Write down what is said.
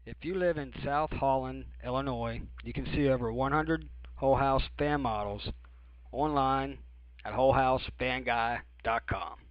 If you live in South Holland, Illinois, you can see over 100 Whole House fan models online at WholeHouseFanGuy.com.